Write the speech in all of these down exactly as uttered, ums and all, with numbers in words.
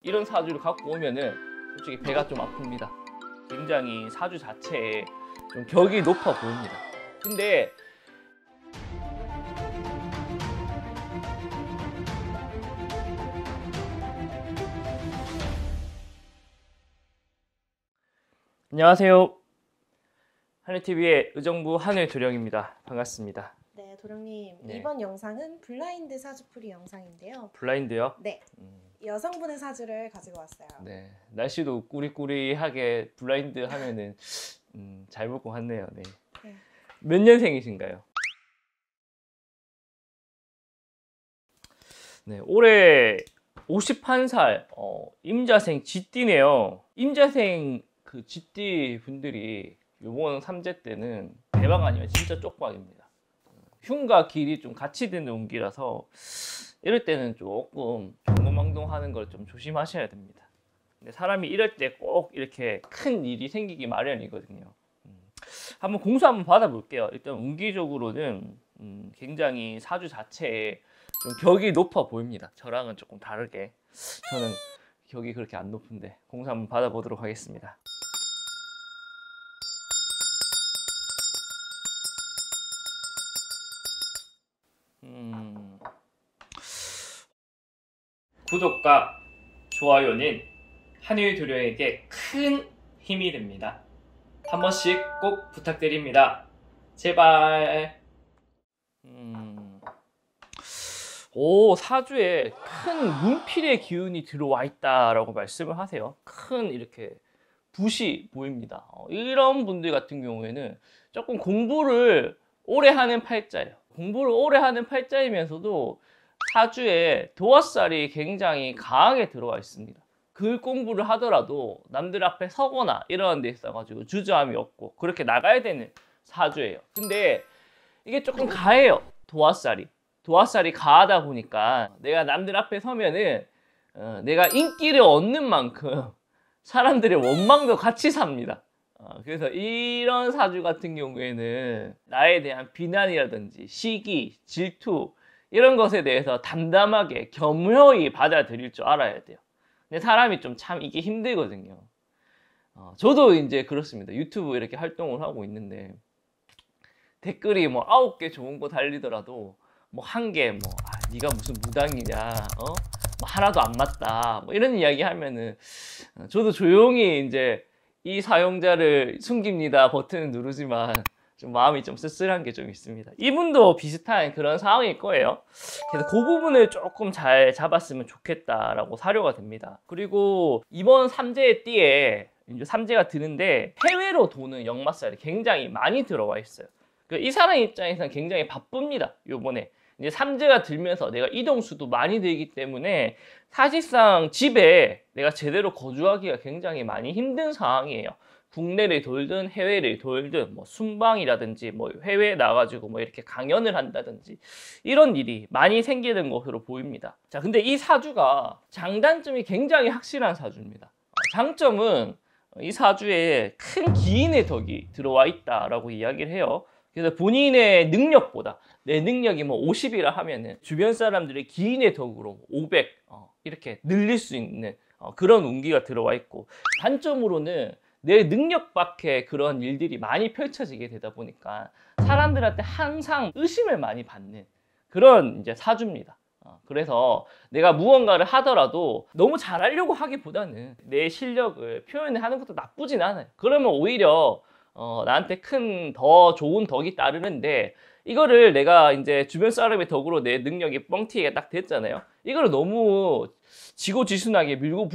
이런 사주를 갖고 오면은 솔직히 배가 좀 아픕니다. 굉장히 사주 자체에 좀 격이 높아 보입니다. 근데 안녕하세요. 하늘티비의 의정부 하늘도령입니다. 반갑습니다. 네, 도령님. 네. 이번 영상은 블라인드 사주풀이 영상인데요. 블라인드요? 네, 음, 여성분의 사주를 가지고 왔어요. 네. 날씨도 꾸리꾸리하게 블라인드 하면은 음, 잘 볼 것 같네요. 네. 네. 몇 년생이신가요? 네, 올해 오십일 살 어, 임자생 쥐띠네요. 임자생 그 쥐띠 분들이 요번 삼재 때는 대박 아니면 진짜 쪽박입니다. 흉과 길이 좀 같이 되는 운기라서 이럴 때는 조금 경거망동하는 걸 좀 조심하셔야 됩니다. 근데 사람이 이럴 때 꼭 이렇게 큰 일이 생기기 마련이거든요. 음, 한번 공수 한번 받아볼게요. 일단 운기적으로는 음, 굉장히 사주 자체에 좀 격이 높아 보입니다. 저랑은 조금 다르게. 저는 격이 그렇게 안 높은데 공수 한번 받아보도록 하겠습니다. 음... 구독과 좋아요는 하늘도령에게 큰 힘이 됩니다. 한 번씩 꼭 부탁드립니다. 제발. 음... 오, 사주에 큰 문필의 기운이 들어와 있다라고 말씀을 하세요. 큰 이렇게 붓이 보입니다. 어, 이런 분들 같은 경우에는 조금 공부를 오래 하는 팔자예요. 공부를 오래 하는 팔자이면서도 사주에 도화살이 굉장히 강하게 들어와 있습니다. 글 공부를 하더라도 남들 앞에 서거나 이런 데 있어가지고 주저함이 없고 그렇게 나가야 되는 사주예요. 근데 이게 조금 가해요. 도화살이. 도화살이 가하다 보니까 내가 남들 앞에 서면은 어, 내가 인기를 얻는 만큼 사람들의 원망도 같이 삽니다. 어, 그래서 이런 사주 같은 경우에는 나에 대한 비난이라든지 시기, 질투 이런 것에 대해서 담담하게 겸허히 받아들일 줄 알아야 돼요. 근데 사람이 좀 참 이게 힘들거든요. 어, 저도 이제 그렇습니다. 유튜브 이렇게 활동을 하고 있는데 댓글이 뭐 아홉 개 좋은 거 달리더라도 뭐 한 개 뭐 아, 네가 무슨 무당이냐, 어? 뭐 하나도 안 맞다, 뭐 이런 이야기 하면은 저도 조용히 이제 이 사용자를 숨깁니다 버튼을 누르지만 좀 마음이 좀 쓸쓸한 게 좀 있습니다. 이분도 비슷한 그런 상황일 거예요. 그래서 그 부분을 조금 잘 잡았으면 좋겠다라고 사료가 됩니다. 그리고 이번 삼재의 띠에 이제 삼재가 드는데 해외로 도는 역마살이 굉장히 많이 들어와 있어요. 이 사람 입장에서는 굉장히 바쁩니다. 요번에 이제 삼재가 들면서 내가 이동수도 많이 들기 때문에 사실상 집에 내가 제대로 거주하기가 굉장히 많이 힘든 상황이에요. 국내를 돌든 해외를 돌든 뭐 순방이라든지 뭐 해외에 나가지고 뭐 이렇게 강연을 한다든지 이런 일이 많이 생기는 것으로 보입니다. 자, 근데 이 사주가 장단점이 굉장히 확실한 사주입니다. 장점은 이 사주에 큰 기인의 덕이 들어와 있다라고 이야기를 해요. 그래서 본인의 능력보다 내 능력이 뭐 오십이라 하면은 주변 사람들의 기인의 덕으로 오백 어, 이렇게 늘릴 수 있는 어, 그런 운기가 들어와 있고, 단점으로는 내 능력 밖에 그런 일들이 많이 펼쳐지게 되다 보니까 사람들한테 항상 의심을 많이 받는 그런 이제 사주입니다. 어, 그래서 내가 무언가를 하더라도 너무 잘하려고 하기보다는 내 실력을 표현을 하는 것도 나쁘진 않아요. 그러면 오히려 어, 나한테 큰 더 좋은 덕이 따르는데, 이거를 내가 이제 주변 사람의 덕으로 내 능력이 뻥튀기가 딱 됐잖아요. 이거를 너무 지고지순하게 밀고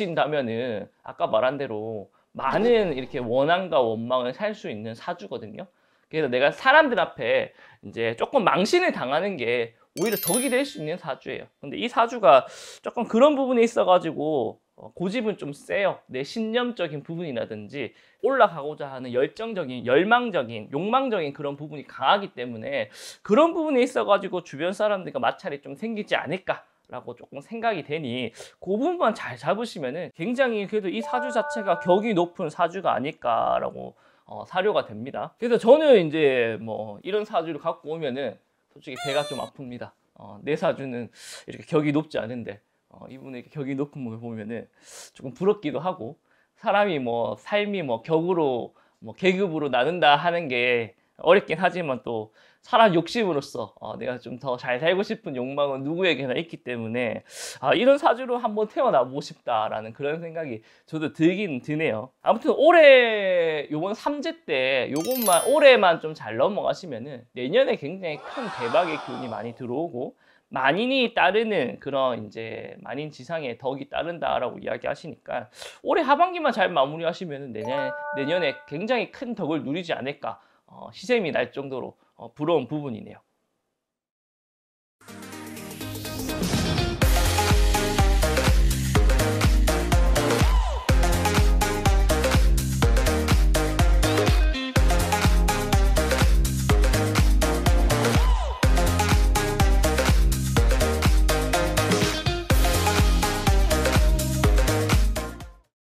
부르친다면은 아까 말한 대로 많은 이렇게 원한과 원망을 살 수 있는 사주거든요. 그래서 내가 사람들 앞에 이제 조금 망신을 당하는 게 오히려 덕이 될 수 있는 사주예요. 근데 이 사주가 조금 그런 부분에 있어가지고 고집은 좀 세요. 내 신념적인 부분이라든지 올라가고자 하는 열정적인, 열망적인, 욕망적인 그런 부분이 강하기 때문에 그런 부분에 있어가지고 주변 사람들과 마찰이 좀 생기지 않을까라고 조금 생각이 되니 그 부분만 잘 잡으시면은 굉장히 그래도 이 사주 자체가 격이 높은 사주가 아닐까라고 어, 사료가 됩니다. 그래서 저는 이제 뭐 이런 사주를 갖고 오면은 솔직히 배가 좀 아픕니다. 어, 내 사주는 이렇게 격이 높지 않은데 어, 이분의 격이 높은 분을 보면은 조금 부럽기도 하고, 사람이 뭐 삶이 뭐 격으로 뭐 계급으로 나눈다 하는 게 어렵긴 하지만 또 사람 욕심으로서 어, 내가 좀 더 잘 살고 싶은 욕망은 누구에게나 있기 때문에 아, 이런 사주로 한번 태어나 보고 싶다라는 그런 생각이 저도 들긴 드네요. 아무튼 올해 요번 삼재 때 요것만 올해만 좀 잘 넘어가시면은 내년에 굉장히 큰 대박의 기운이 많이 들어오고, 만인이 따르는 그런 이제 만인 지상의 덕이 따른다라고 이야기하시니까 올해 하반기만 잘 마무리하시면 내년, 내년에 굉장히 큰 덕을 누리지 않을까 어, 시샘이 날 정도로 어, 부러운 부분이네요.